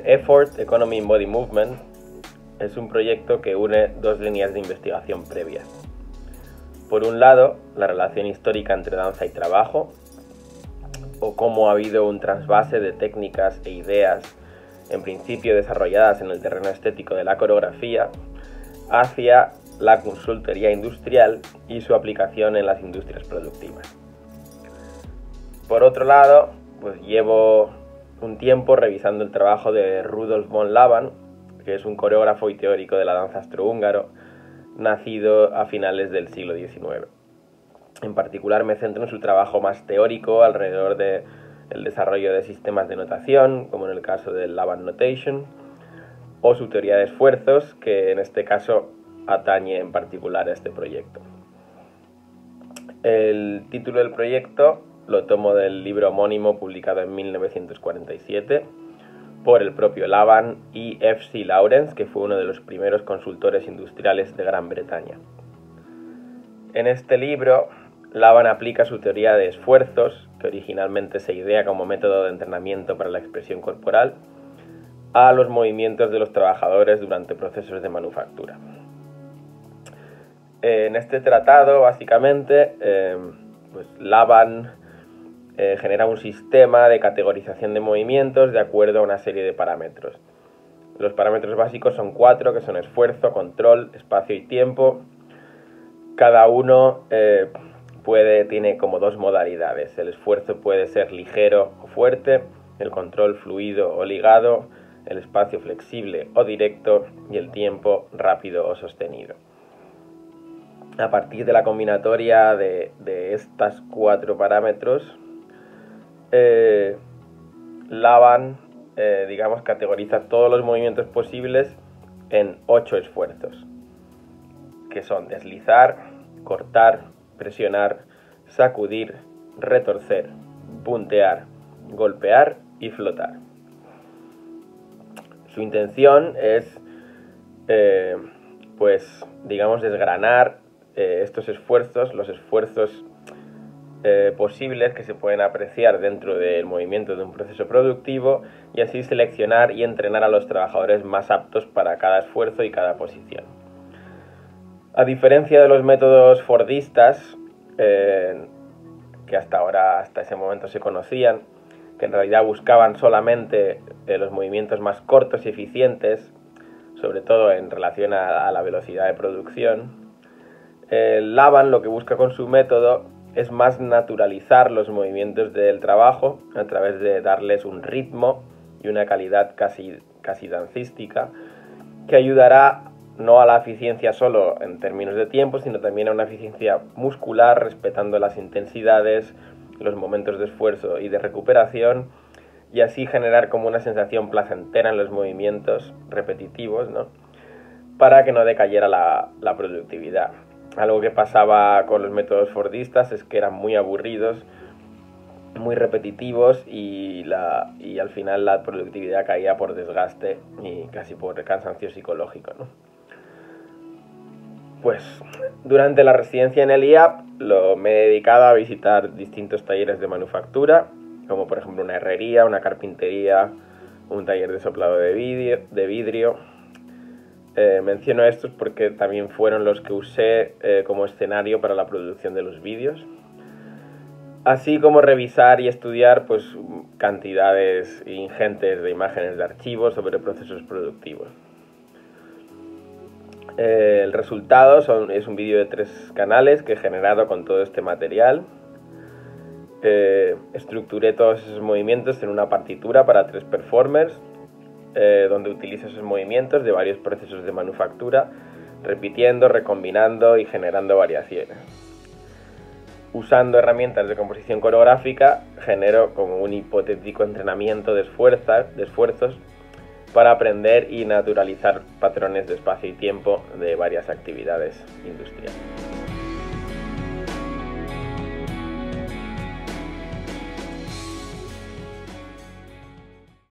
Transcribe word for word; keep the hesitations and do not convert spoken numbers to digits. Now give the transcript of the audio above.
Effort, Economy and Body Movement es un proyecto que une dos líneas de investigación previas. Por un lado, la relación histórica entre danza y trabajo, o cómo ha habido un trasvase de técnicas e ideas, en principio desarrolladas en el terreno estético de la coreografía, hacia la consultoría industrial y su aplicación en las industrias productivas. Por otro lado, pues llevo un tiempo revisando el trabajo de Rudolf von Laban, que es un coreógrafo y teórico de la danza austrohúngaro, nacido a finales del siglo diecinueve. En particular me centro en su trabajo más teórico alrededor del desarrollo de sistemas de notación, como en el caso del Laban Notation, o su teoría de esfuerzos, que en este caso atañe en particular a este proyecto. El título del proyecto lo tomo del libro homónimo publicado en mil novecientos cuarenta y siete por el propio Laban y F C Lawrence, que fue uno de los primeros consultores industriales de Gran Bretaña. En este libro, Laban aplica su teoría de esfuerzos, que originalmente se idea como método de entrenamiento para la expresión corporal, a los movimientos de los trabajadores durante procesos de manufactura. En este tratado, básicamente, eh, pues Laban eh, genera un sistema de categorización de movimientos de acuerdo a una serie de parámetros. Los parámetros básicos son cuatro, que son esfuerzo, control, espacio y tiempo. Cada uno eh, puede, tiene como dos modalidades. El esfuerzo puede ser ligero o fuerte, el control fluido o ligado, el espacio flexible o directo y el tiempo rápido o sostenido. A partir de la combinatoria de, de estos cuatro parámetros, eh, Laban, eh, digamos, categoriza todos los movimientos posibles en ocho esfuerzos, que son deslizar, cortar, presionar, sacudir, retorcer, puntear, golpear y flotar. Su intención es, eh, pues, digamos, desgranar eh, estos esfuerzos, los esfuerzos eh, posibles que se pueden apreciar dentro del movimiento de un proceso productivo y así seleccionar y entrenar a los trabajadores más aptos para cada esfuerzo y cada posición. A diferencia de los métodos fordistas, eh, que hasta ahora, hasta ese momento se conocían, que en realidad buscaban solamente eh, los movimientos más cortos y eficientes, sobre todo en relación a, a la velocidad de producción, eh, Laban lo que busca con su método es más naturalizar los movimientos del trabajo a través de darles un ritmo y una calidad casi, casi dancística, que ayudará no a la eficiencia solo en términos de tiempo, sino también a una eficiencia muscular, respetando las intensidades, los momentos de esfuerzo y de recuperación, y así generar como una sensación placentera en los movimientos repetitivos, ¿no?, para que no decayera la, la productividad. Algo que pasaba con los métodos fordistas es que eran muy aburridos, muy repetitivos y, la, y al final la productividad caía por desgaste y casi por cansancio psicológico, ¿no? Pues durante la residencia en el I A P lo, me he dedicado a visitar distintos talleres de manufactura, como por ejemplo una herrería, una carpintería, un taller de soplado de vidrio. De vidrio. Eh, menciono estos porque también fueron los que usé eh, como escenario para la producción de los vídeos, así como revisar y estudiar pues, cantidades ingentes de imágenes de archivos sobre procesos productivos. Eh, el resultado son, es un vídeo de tres canales que he generado con todo este material. Eh, estructuré todos esos movimientos en una partitura para tres performers, eh, donde utilizo esos movimientos de varios procesos de manufactura, repitiendo, recombinando y generando variaciones. Usando herramientas de composición coreográfica, genero como un hipotético entrenamiento de, esfuerzas, de esfuerzos para aprender y naturalizar patrones de espacio y tiempo de varias actividades industriales.